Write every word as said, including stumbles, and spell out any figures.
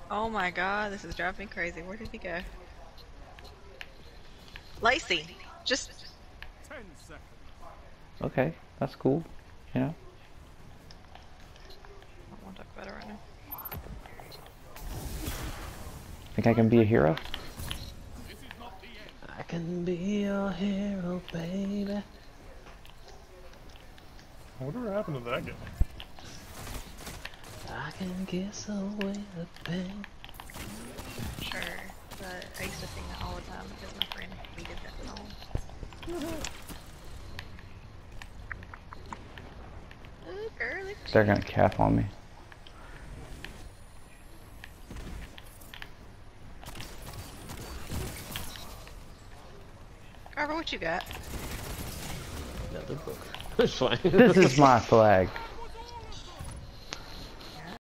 Oh my god, this is driving me crazy. Where did he go? Lacey, just Ten seconds. Okay, that's cool. You know? I don't want to talk about it right now. Think I can be a hero? This is not the end. I can be your hero, baby. I wonder what happened to that guy. I can kiss away the pain. Sure, but I used to sing that all the time because my friend hated that song. Ooh, girly. They're gonna cap on me. Carver, what you got? Another book. It's fine. This is my flag.